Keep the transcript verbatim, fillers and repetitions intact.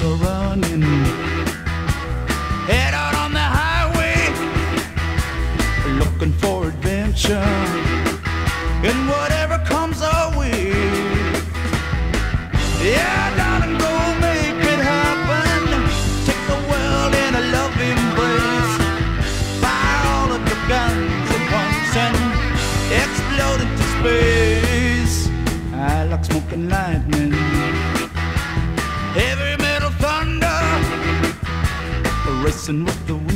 are running. Head out on the highway, looking for adventure, and whatever comes our way. Yeah, darling, go make it happen. Take the world in a love embrace. Fire all of your guns at once and explode into space. I like smoke and lightning, heavy metal thunder, racing with the wind.